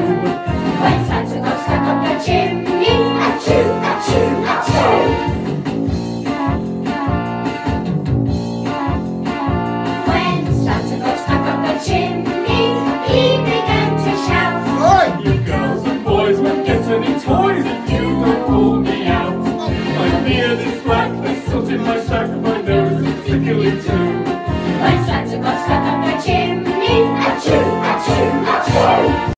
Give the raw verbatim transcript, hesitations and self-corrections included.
When Santa Claus stuck up the chimney, achoo, achoo, achoo.